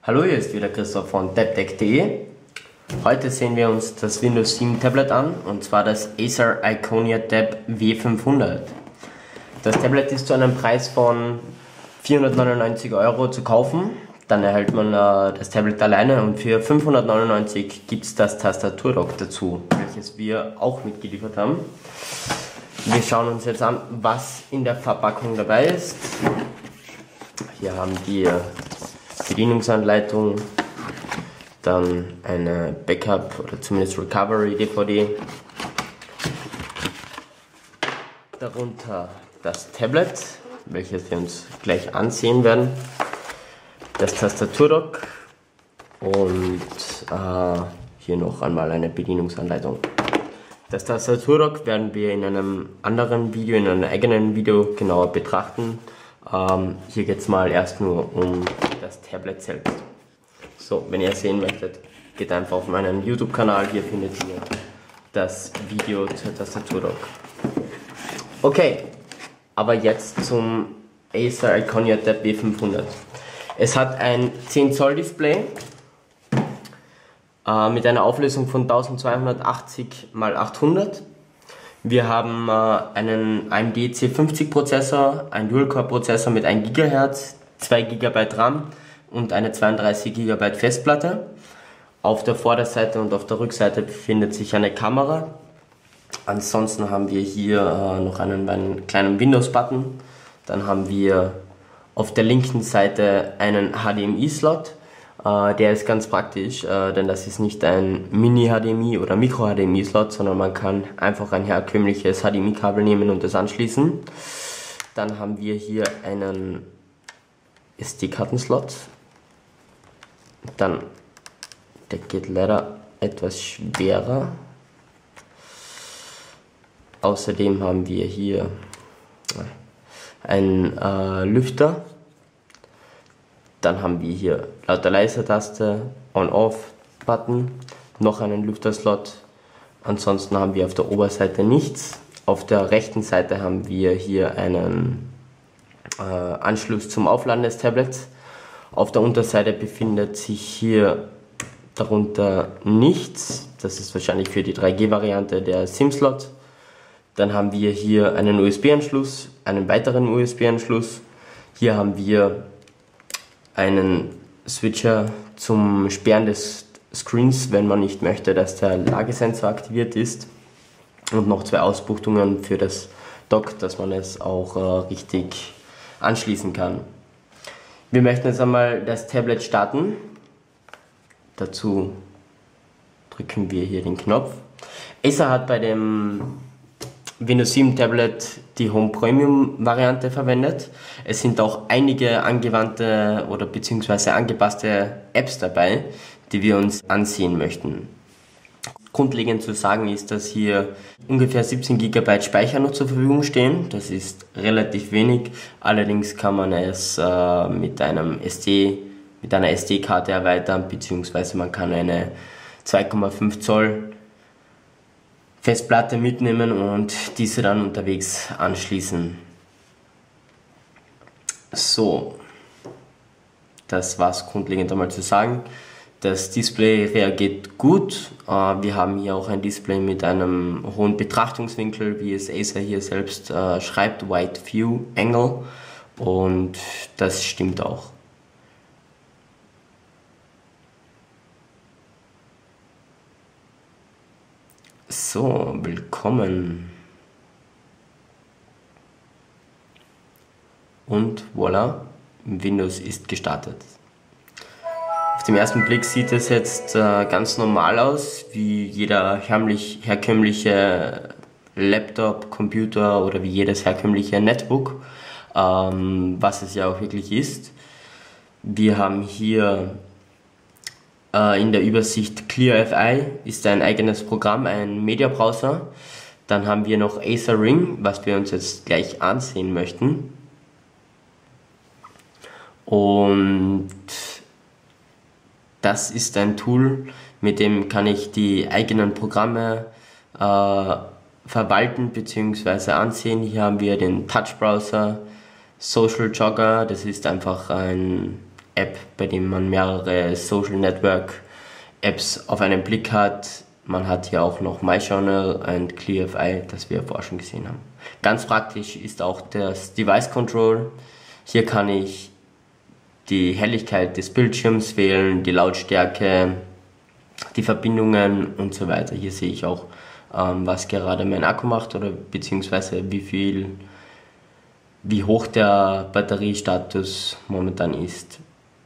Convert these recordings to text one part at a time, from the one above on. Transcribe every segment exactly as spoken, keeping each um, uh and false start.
Hallo, hier ist wieder Christoph von tabtech punkt de. Heute sehen wir uns das Windows sieben Tablet an, und zwar das Acer Iconia Tab W fünfhundert. Das Tablet ist zu einem Preis von vierhundertneunundneunzig Euro zu kaufen. Dann erhält man äh, das Tablet alleine, und für fünfhundertneunundneunzig gibt es das Tastaturdock dazu, welches wir auch mitgeliefert haben. Wir schauen uns jetzt an, was in der Verpackung dabei ist. Hier haben wir Bedienungsanleitung, dann eine Backup oder zumindest Recovery D V D, darunter das Tablet, welches wir uns gleich ansehen werden, das Tastaturdock und äh, hier noch einmal eine Bedienungsanleitung. Das Tastaturdock werden wir in einem anderen Video, in einem eigenen Video genauer betrachten. Ähm, hier geht es mal erst nur um das Tablet selbst. So, wenn ihr sehen möchtet, geht einfach auf meinen YouTube-Kanal, hier findet ihr das Video zur Tastaturdock. Okay, aber jetzt zum Acer Iconia Tab W fünfhundert. Es hat ein zehn Zoll Display äh, mit einer Auflösung von eintausendzweihundertachtzig mal achthundert. Wir haben äh, einen A M D C fünfzig Prozessor, einen Dual-Core Prozessor mit ein Gigahertz, zwei Gigabyte RAM und eine zweiunddreißig Gigabyte Festplatte. Auf der Vorderseite und auf der Rückseite befindet sich eine Kamera. Ansonsten haben wir hier äh, noch einen, einen kleinen Windows-Button. Dann haben wir auf der linken Seite einen H D M I-Slot. Uh, der ist ganz praktisch, uh, denn das ist nicht ein Mini-H D M I oder Micro-H D M I-Slot, sondern man kann einfach ein herkömmliches H D M I-Kabel nehmen und es anschließen. Dann haben wir hier einen S D-Karten-Slot. Dann, der geht leider etwas schwerer. Außerdem haben wir hier einen uh, Lüfter. Dann haben wir hier lauter Leise-Taste, On-Off-Button, noch einen Lüfterslot. Ansonsten haben wir auf der Oberseite nichts. Auf der rechten Seite haben wir hier einen äh, Anschluss zum Aufladen des Tablets. Auf der Unterseite befindet sich hier darunter nichts. Das ist wahrscheinlich für die drei G Variante der SIM-Slot. Dann haben wir hier einen U S B-Anschluss, einen weiteren U S B-Anschluss. Hier haben wir einen Switcher zum Sperren des Screens, wenn man nicht möchte, dass der Lagesensor aktiviert ist, und noch zwei Ausbuchtungen für das Dock, dass man es auch äh, richtig anschließen kann. Wir möchten jetzt einmal das Tablet starten. Dazu drücken wir hier den Knopf. Acer hat bei dem Windows sieben Tablet die Home Premium Variante verwendet. Es sind auch einige angewandte oder beziehungsweise angepasste Apps dabei, die wir uns ansehen möchten. Grundlegend zu sagen ist, dass hier ungefähr siebzehn Gigabyte Speicher noch zur Verfügung stehen. Das ist relativ wenig, allerdings kann man es äh, mit einem S D, mit einer S D-Karte erweitern, beziehungsweise man kann eine zwei Komma fünf Zoll Festplatte mitnehmen und diese dann unterwegs anschließen. So, das war's grundlegend einmal zu sagen. Das Display reagiert gut. Wir haben hier auch ein Display mit einem hohen Betrachtungswinkel, wie es Acer hier selbst äh, schreibt, Wide View Angle, und das stimmt auch. So, willkommen. Und voilà, Windows ist gestartet. Auf den ersten Blick sieht es jetzt äh, ganz normal aus, wie jeder herkömmlich, herkömmliche Laptop, Computer oder wie jedes herkömmliche Netbook, ähm, was es ja auch wirklich ist. Wir haben hier in der Übersicht ClearFI, ist ein eigenes Programm, ein Media Browser. Dann haben wir noch Acer Ring, was wir uns jetzt gleich ansehen möchten. Und das ist ein Tool, mit dem kann ich die eigenen Programme äh, verwalten bzw. ansehen. Hier haben wir den Touch Browser, Social Jogger, das ist einfach ein App, bei dem man mehrere Social Network Apps auf einen Blick hat. Man hat hier auch noch MyJournal und ClearFI, das wir vorher schon gesehen haben. Ganz praktisch ist auch das Device Control. Hier kann ich die Helligkeit des Bildschirms wählen, die Lautstärke, die Verbindungen und so weiter. Hier sehe ich auch, ähm, was gerade mein Akku macht oder beziehungsweise wie viel, wie hoch der Batteriestatus momentan ist.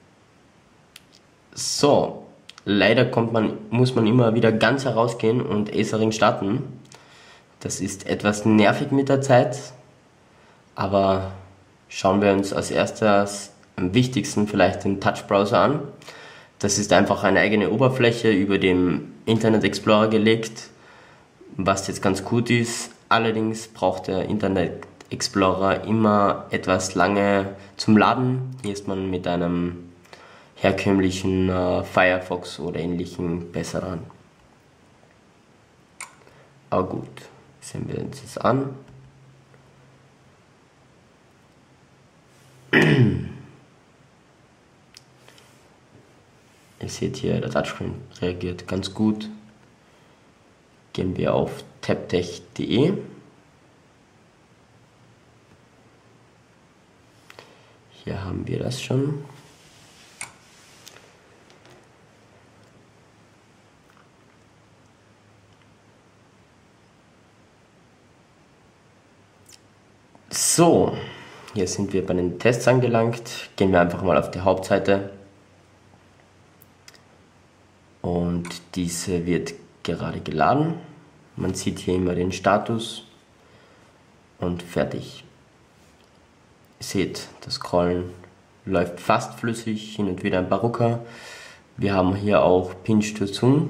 So, leider kommt man, muss man immer wieder ganz herausgehen und Acer-Ring starten. Das ist etwas nervig mit der Zeit, aber schauen wir uns als erstes am wichtigsten vielleicht den Touch-Browser an. Das ist einfach eine eigene Oberfläche über dem Internet Explorer gelegt, was jetzt ganz gut ist. Allerdings braucht der Internet Explorer immer etwas lange zum Laden. Hier ist man mit einem herkömmlichen äh, Firefox oder ähnlichen besser dran. Aber gut, sehen wir uns das an. Ihr seht hier, der Touchscreen reagiert ganz gut. Gehen wir auf taptech punkt de. Hier haben wir das schon. So, hier sind wir bei den Tests angelangt. Gehen wir einfach mal auf die Hauptseite. Und diese wird gerade geladen. Man sieht hier immer den Status und fertig. Ihr seht, das Scrollen läuft fast flüssig, hin und wieder ein paar Rucker. Wir haben hier auch Pinch to Zoom,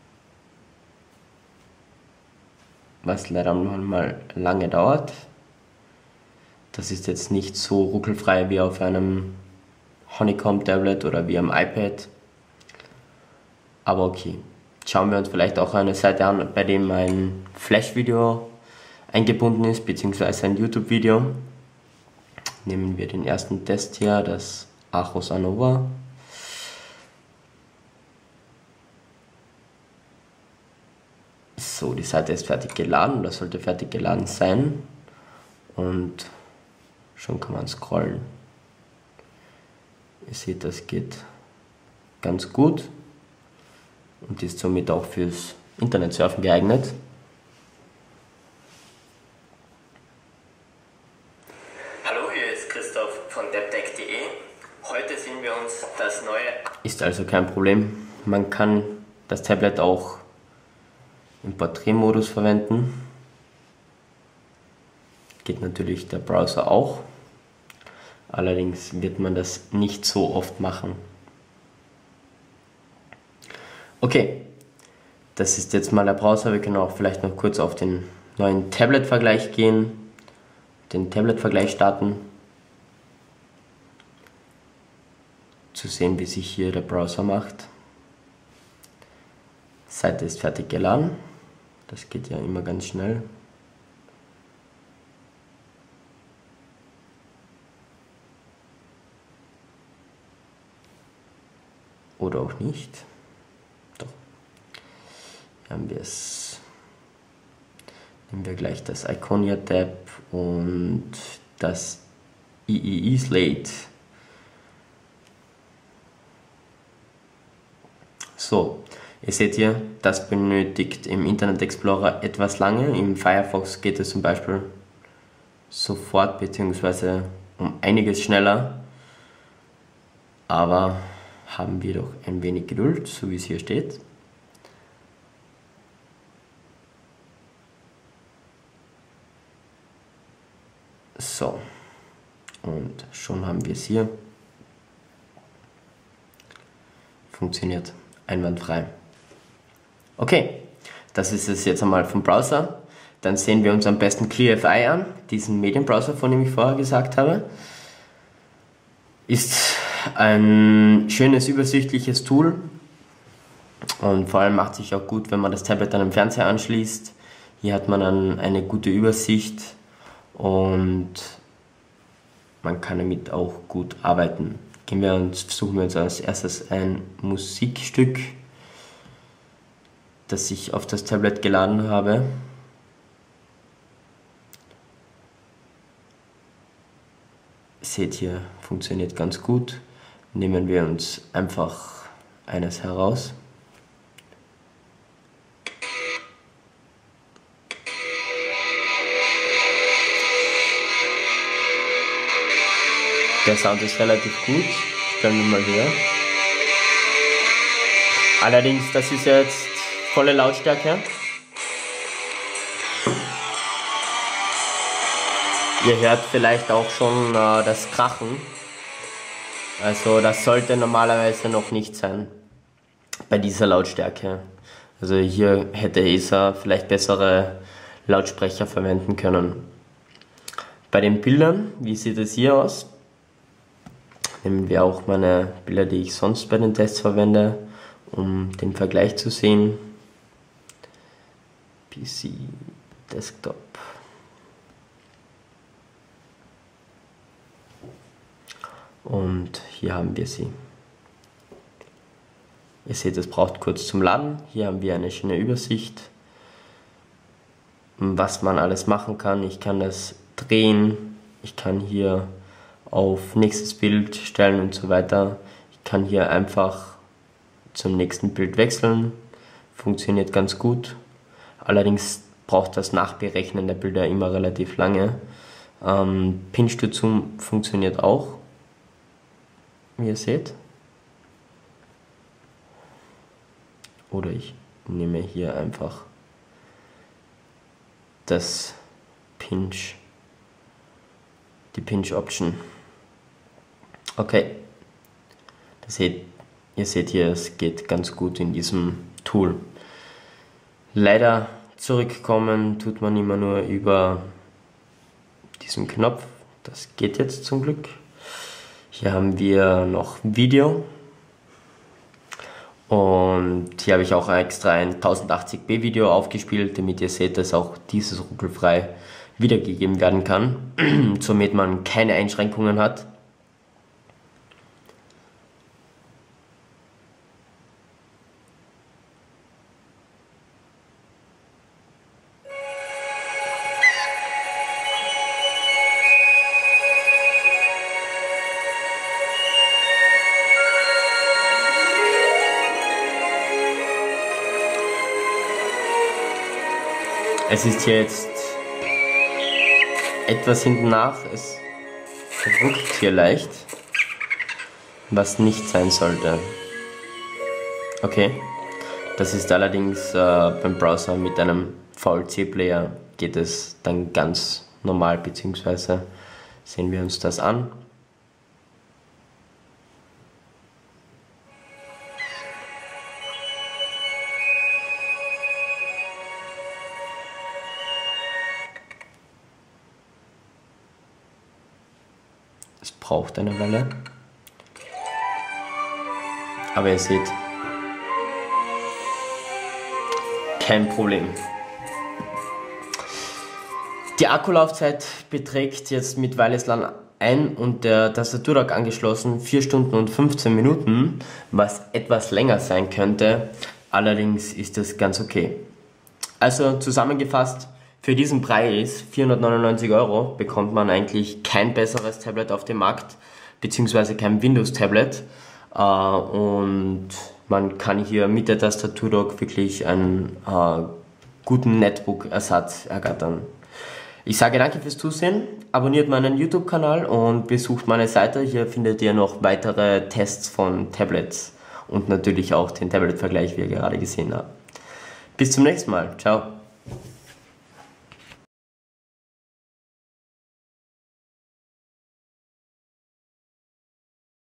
was leider manchmal lange dauert. Das ist jetzt nicht so ruckelfrei wie auf einem Honeycomb Tablet oder wie am iPad. Aber okay, schauen wir uns vielleicht auch eine Seite an, bei dem ein Flash-Video eingebunden ist, beziehungsweise ein YouTube-Video. Nehmen wir den ersten Test hier, das Archos Anova. So, die Seite ist fertig geladen, oder sollte fertig geladen sein. Und schon kann man scrollen. Ihr seht, das geht ganz gut und ist somit auch fürs Internetsurfen geeignet. Hallo, hier ist Christoph von taptech punkt de. Heute sehen wir uns das neue... Ist also kein Problem. Man kann das Tablet auch im Porträtmodus verwenden. Geht natürlich der Browser auch. Allerdings wird man das nicht so oft machen. Okay, das ist jetzt mal der Browser. Wir können auch vielleicht noch kurz auf den neuen Tablet-Vergleich gehen. Den Tablet-Vergleich starten. Zu sehen, wie sich hier der Browser macht. Die Seite ist fertig geladen. Das geht ja immer ganz schnell. Oder auch nicht. Doch. Hier haben wir es. Nehmen wir gleich das Iconia Tab und das I I I Slate. So, ihr seht hier, das benötigt im Internet Explorer etwas lange. Im Firefox geht es zum Beispiel sofort bzw. um einiges schneller. Aber haben wir doch ein wenig Geduld, so wie es hier steht. So, und schon haben wir es hier. Funktioniert einwandfrei. Okay, das ist es jetzt einmal vom Browser. Dann sehen wir uns am besten ClearFI an, diesen Medienbrowser, von dem ich vorher gesagt habe. Ist ein schönes, übersichtliches Tool und vor allem macht sich auch gut, wenn man das Tablet an den Fernseher anschließt. Hier hat man dann eine gute Übersicht und man kann damit auch gut arbeiten. gehen wir und suchen wir uns als erstes ein Musikstück, das ich auf das Tablet geladen habe. Seht hier, funktioniert ganz gut. Nehmen wir uns einfach eines heraus. Der Sound ist relativ gut, stellen wir mal her. Allerdings, das ist jetzt volle Lautstärke. Ihr hört vielleicht auch schon äh, das Krachen. Also das sollte normalerweise noch nicht sein bei dieser Lautstärke. Also hier hätte Acer vielleicht bessere Lautsprecher verwenden können. Bei den Bildern, wie sieht es hier aus? Nehmen wir auch meine Bilder, die ich sonst bei den Tests verwende, um den Vergleich zu sehen. P C, Desktop. Und hier haben wir sie. Ihr seht, es braucht kurz zum Laden. Hier haben wir eine schöne Übersicht, was man alles machen kann. Ich kann das drehen, ich kann hier auf nächstes Bild stellen und so weiter. Ich kann hier einfach zum nächsten Bild wechseln. Funktioniert ganz gut. Allerdings braucht das Nachberechnen der Bilder immer relativ lange. Ähm, Pinch-to-Zoom funktioniert auch, wie ihr seht. Oder ich nehme hier einfach das Pinch, die Pinch-Option. Okay, das seht, ihr seht hier, es geht ganz gut in diesem Tool. Leider zurückkommen tut man immer nur über diesen Knopf. Das geht jetzt zum Glück. Hier haben wir noch Video. Und hier habe ich auch extra ein tausendachtzig p Video aufgespielt, damit ihr seht, dass auch dieses ruckelfrei wiedergegeben werden kann, somit man keine Einschränkungen hat. Es ist hier jetzt etwas hinten nach, es ruckt hier leicht, was nicht sein sollte. Okay, das ist allerdings äh, beim Browser mit einem V L C-Player geht es dann ganz normal, beziehungsweise sehen wir uns das an. Es braucht eine Weile, aber ihr seht, kein Problem. Die Akkulaufzeit beträgt jetzt mit Wireless LAN ein und der Tastaturdock angeschlossen vier Stunden und fünfzehn Minuten, was etwas länger sein könnte, allerdings ist das ganz okay. Also zusammengefasst, für diesen Preis, vierhundertneunundneunzig Euro, bekommt man eigentlich kein besseres Tablet auf dem Markt, beziehungsweise kein Windows-Tablet. Äh, und man kann hier mit der Tastaturdock wirklich einen äh, guten Netbook-Ersatz ergattern. Ich sage danke fürs Zusehen, abonniert meinen YouTube-Kanal und besucht meine Seite. Hier findet ihr noch weitere Tests von Tablets und natürlich auch den Tablet-Vergleich, wie ihr gerade gesehen habt. Bis zum nächsten Mal. Ciao.